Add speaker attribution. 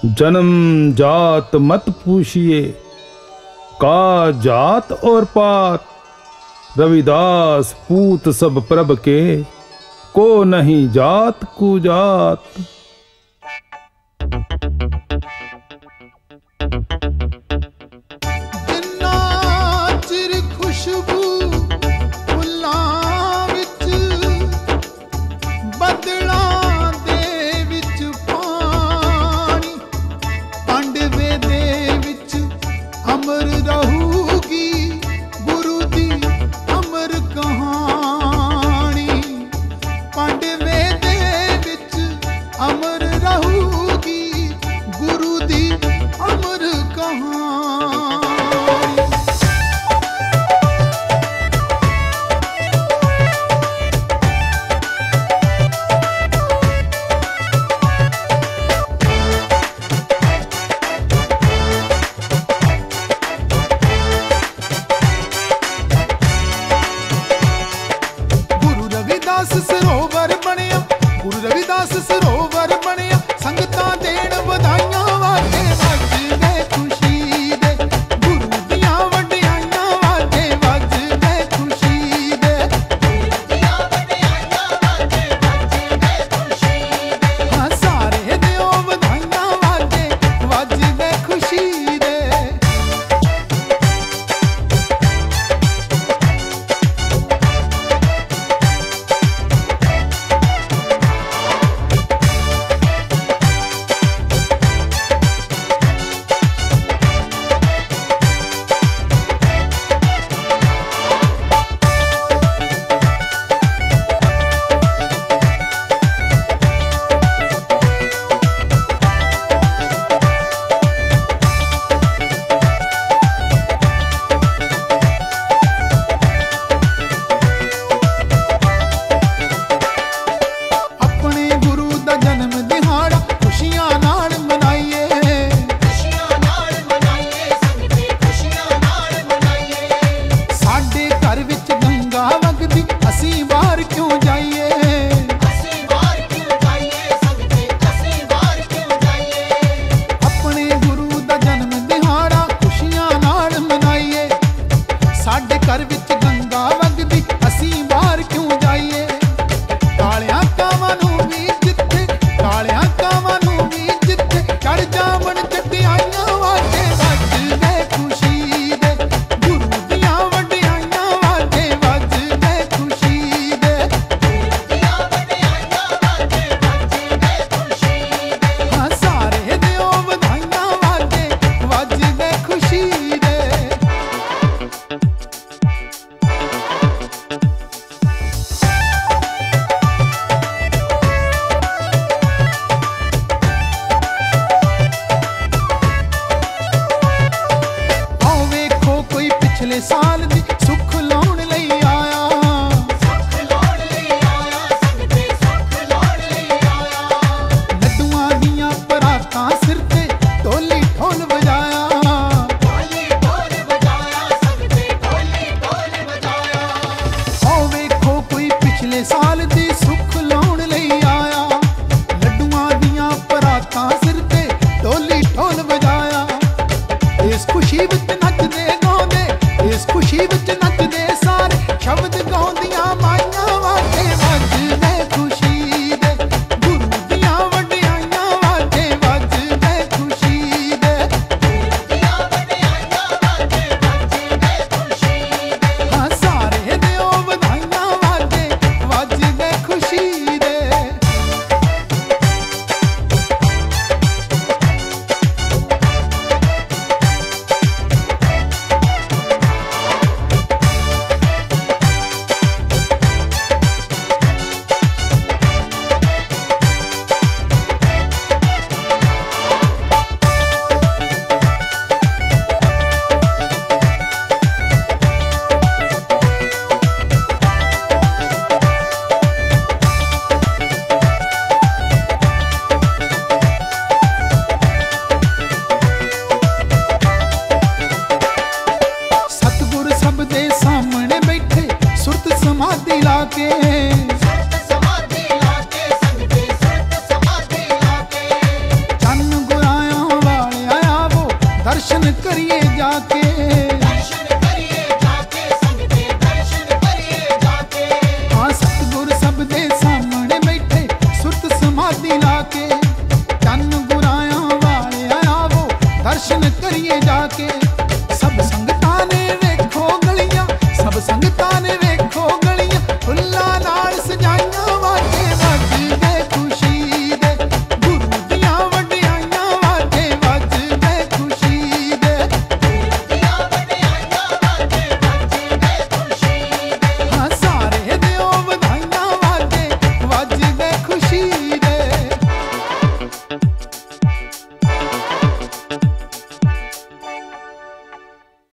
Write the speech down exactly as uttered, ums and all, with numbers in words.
Speaker 1: जन्म जात मत पूछिए, का जात और पात। रविदास पूत सब प्रभ के, को नहीं जात कुजात।
Speaker 2: सरोवर बनिया, गुरु रविदास सरोवर बनिया, संगतां देण वधाइयां वाजे वजदे खुशी दे। गुरु दियां वडियाइयां वाजे वजदे खुशी दे। गुरु दियां वडियाइयां वाजे वजदे खुशी दे। हाँ सारे दिओ वधाइयां वाजे वजदे खुशी दे। साल दी सुख लाउण लई आया, सुख लाउण लई आया, संगते सुख लाउण लई आया। लड्डूआं दियां परातां सिर ते ढोली ढोल वजाया, ढोली ढोल वजाया, संगते ढोली ढोल वजाया। आओ वेखो कोई पिछले साल दी सुख लाउण लई आया, लड्डूआं दियां परातां सिर ते ढोली ढोल वजाया। इस खुशी विच नचदे गाउंदे, इस खुशी दर्शन करिए जाके।